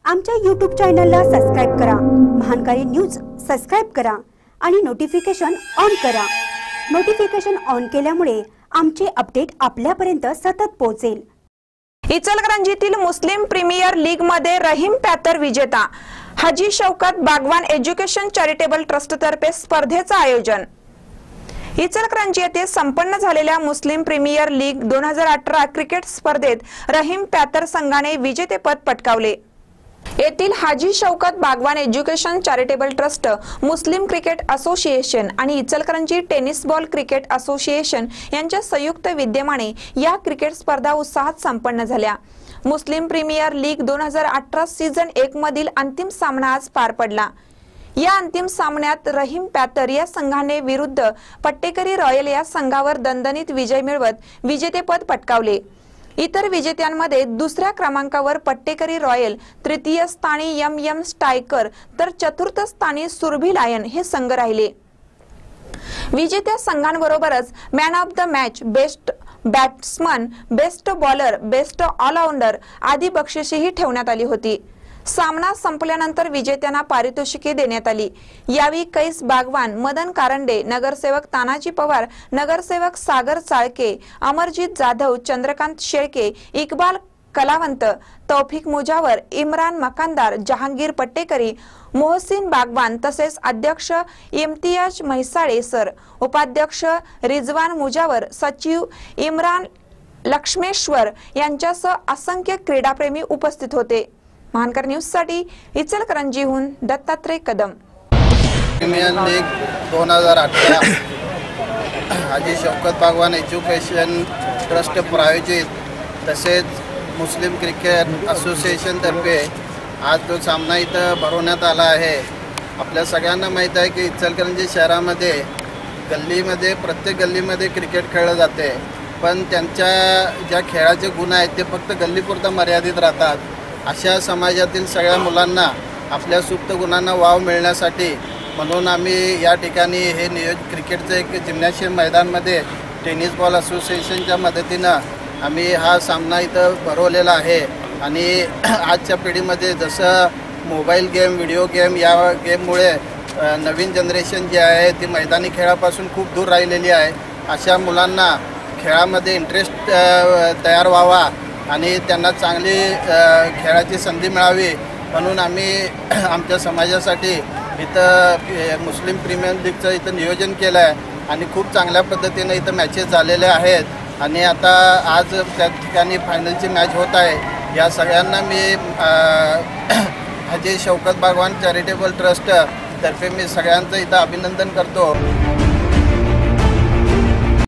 आमच्या YouTube चॅनलला subscribe करा। महानकारी न्यूज सबस्क्राइब करा आणि नोटिफिकेशन ऑन करा। नोटिफिकेशन ऑन केल्यामुळे आमचे अपडेट आपल्यापर्यंत सतत पोहोचेल। इचलकरंजीतील मुस्लिम प्रीमियर लीग मध्ये रहीम पॅतर विजेता। Haji Shaukat Bagwan education charitable trust तर्फे स्पर्धेचे आयोजन। इचलकरंजी येथे संपन्न झालेल्या मुस्लिम प्रीमियर लीग 2018 क्रिकेट स्पर्धेत रहीम पॅतर संघाने विजेतेपद पटकावले। येथील Haji Shaukat Bagwan education charitable trust, Muslim cricket association आणि Ichalkaranji tennis ball cricket association यांच्या संयुक्त विद्यमाने या क्रिकेट स्पर्धा उत्साहात संपन्न झाल्या। मुस्लिम प्रीमियर लीग 2018 सीझन 1 मधील अंतिम सामना आज पार पडला। या अंतिम सामन्यात रहीम पॅतर या संघाने विरुद्ध पट्टेकरी रॉयल या संघावर दणदणीत विजय मिळवत विजेतेपद पटकावले। इतर विजेत्यांमध्ये दुसऱ्या क्रमांकावर पट्टेकरी रॉयल, तृतीय स्थानी एम स्ट्रायकर तर चतुर्थ स्थानी सुरभी लायन हे संघ राहिले। विजेत्या संघांबरोबरच man of the match, best batsman, best bowler, best allrounder आदी बक्षिसेही ठेवण्यात आली होती। सामना संपल्यानंतर विजेत्यांना पारितोषिके देण्यात आली। यावेळी कैस बागवान, मदन कारंडे, नगरसेवक तानाजी पवार, नगरसेवक सागर चाळके, अमरजीत जाधव, चंद्रकांत शेळके, इकबाल कलावंत, तौफिक मुजावर, इम्रान मकानदार, जहांगीर पट्टेकरी, मोहसिन बागवान तसेच अध्यक्ष इम्तियाज म्हैसाळे सर, उपाध्यक्ष रिजवान मुजावर, सचिव इम्रान लक्ष्मेश्वर यांच्यासह असंख्य क्रीडाप्रेमी उपस्थित होते। महानकर न्यूज साठी इचलकरंजीहून Dattatray Kadam. Premier league 2018 Haji Shaukat Bagwan education trust प्रायोजित तसेच मुस्लिम क्रिकेट असोसिएशन तर्फे आज तो सामना इथं भरवण्यात आला आहे। आपल्या सगळ्यांना माहीत आहे की इचलकरंजी शहरामध्ये गल्लीमध्ये प्रत्येक गल्लीमध्ये क्रिकेट खेळलं जाते, पण त्यांच्या ज्या खेळाचे गुण आहेत ते फक्त गल्लीपुरता मर्यादित राहतात। अशा समाजातील सगळ्या मुलांना आपल्या सुप्त गुणांना वाव मिळण्यासाठी म्हणून आम्ही या ठिकाणी हे क्रिकेटचं एक जिम्नॅशियम मैदानमध्ये टेनिस बॉल असोसिएशनच्या मदतीनं आम्ही हा सामना इथं भरवलेला आहे। आणि आजच्या पिढीमध्ये जसं मोबाईल गेम, व्हिडिओ गेम या गेममुळे नवीन जनरेशन जी आहे ती मैदानी खेळापासून खूप दूर राहिलेली आहे। अशा मुलांना खेळामध्ये इंटरेस्ट तयार व्हावा आणि त्यांना चांगली खेळाची संधी मिळावी म्हणून आम्ही आमच्या समाजासाठी इथं मुस्लिम प्रीमियर लीगचं इथं नियोजन केलं आहे आणि खूप चांगल्या पद्धतीने इथं मॅचेस झालेल्या आहेत आणि आता आज त्या ठिकाणी फायनलची मॅच होत आहे। या सगळ्यांना मी हाजी शौकत बागवान चॅरिटेबल ट्रस्ट तर्फे मी सगळ्यांचं इथं अभिनंदन करतो।